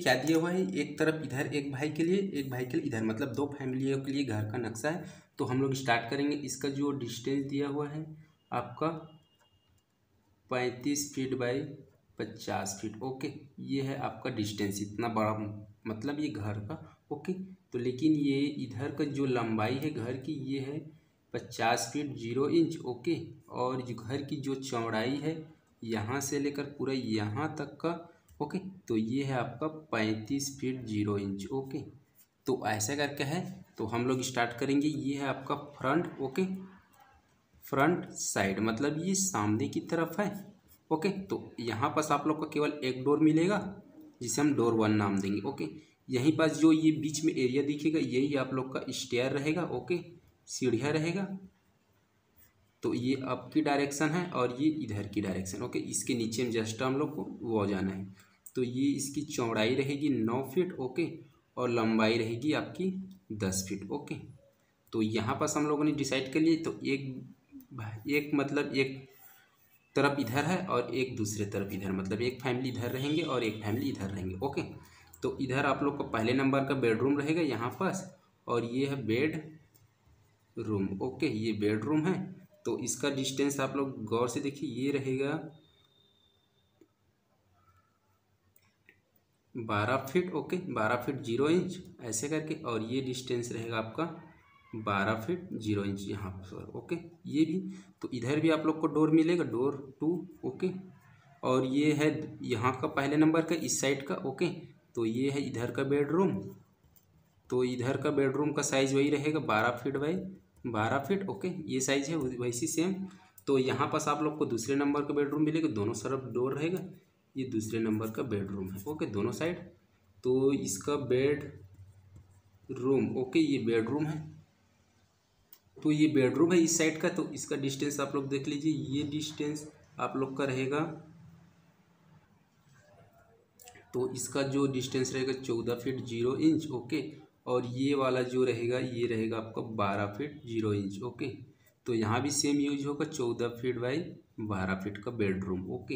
क्या दिया हुआ है, एक तरफ इधर एक भाई के लिए, एक भाई के लिए इधर, मतलब दो फैमिलियों के लिए घर का नक्शा है। तो हम लोग स्टार्ट करेंगे। इसका जो डिस्टेंस दिया हुआ है आपका 35 फीट बाई 50 फीट। ओके, ये है आपका डिस्टेंस, इतना बड़ा मतलब ये घर का। ओके, तो लेकिन ये इधर का जो लंबाई है घर की ये है 50 फीट 0 इंच। ओके, और जो घर की जो चौड़ाई है यहाँ से लेकर पूरा यहाँ तक का, ओके, तो ये है आपका 35 फीट 0 इंच। ओके, तो ऐसा करके है। तो हम लोग स्टार्ट करेंगे। ये है आपका फ्रंट। ओके, फ्रंट साइड मतलब ये सामने की तरफ है। ओके, तो यहाँ पास आप लोग को केवल एक डोर मिलेगा जिसे हम डोर 1 नाम देंगे। ओके, यहीं पास जो ये बीच में एरिया दिखेगा यही आप लोग का स्टेयर रहेगा। ओके, सीढ़ियाँ रहेगा। तो ये अप की डायरेक्शन है और ये इधर की डायरेक्शन। ओके, इसके नीचे में जस्ट हम लोग को वो जाना है। तो ये इसकी चौड़ाई रहेगी 9 फीट। ओके, और लंबाई रहेगी आपकी 10 फीट। ओके, तो यहाँ पास हम लोगों ने डिसाइड कर लिए। तो एक मतलब एक तरफ इधर है और एक दूसरे तरफ इधर, मतलब एक फैमिली इधर रहेंगे और एक फैमिली इधर रहेंगे। ओके, तो इधर आप लोग को पहले नंबर का बेडरूम रहेगा यहाँ पास, और ये है बेड रूम। ओके, ये बेडरूम है। तो इसका डिस्टेंस आप लोग गौर से देखिए, ये रहेगा 12 फीट। ओके, 12 फीट 0 इंच ऐसे करके, और ये डिस्टेंस रहेगा आपका 12 फीट 0 इंच यहाँ पर। ओके, ये भी, तो इधर भी आप लोग को डोर मिलेगा, डोर 2। ओके, और ये है यहाँ का पहले नंबर का इस साइड का। ओके, तो ये है इधर का बेडरूम। तो इधर का बेडरूम का साइज़ वही रहेगा 12 फीट बाई 12 फीट। ओके, ये साइज़ है वैसी सेम। तो यहाँ पास आप लोग को दूसरे नंबर का बेडरूम मिलेगा, दोनों तरफ डोर रहेगा। ये दूसरे नंबर का बेडरूम है। ओके, दोनों साइड। तो इसका बेड रूम, ओके, ये बेडरूम है। तो ये बेडरूम है इस साइड का। तो इसका डिस्टेंस आप लोग देख लीजिए, ये डिस्टेंस आप लोग का रहेगा, तो इसका जो डिस्टेंस रहेगा 14 फीट 0 इंच। ओके, और ये वाला जो रहेगा ये रहेगा आपका 12 फीट 0 इंच। ओके, तो यहाँ भी सेम यूज होगा, 14 फीट बाई 12 फीट का बेडरूम। ओके,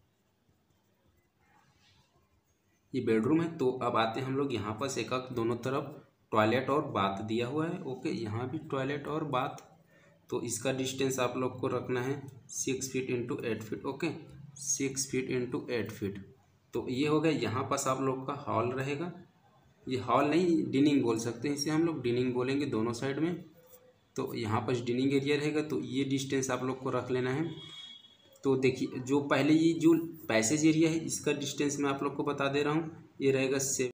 ये बेडरूम है। तो अब आते हैं हम लोग यहाँ पर एक दोनों तरफ टॉयलेट और बाथ दिया हुआ है। ओके, यहाँ भी टॉयलेट और बाथ। तो इसका डिस्टेंस आप लोग को रखना है 6 feet into 8 feet. Okay, 6 feet into 8 feet. तो ये हो गया। यहाँ पास आप लोग का हॉल रहेगा। ये हॉल नहीं, डिनिंग बोल सकते हैं इसे, हम लोग डिनिंग बोलेंगे दोनों साइड में। तो यहाँ पास डिनिंग एरिया रहेगा। तो ये डिस्टेंस आप लोग को रख लेना है। तो देखिए, जो पहले ये जो पैसेज एरिया है इसका डिस्टेंस मैं आप लोग को बता दे रहा हूँ, ये रहेगा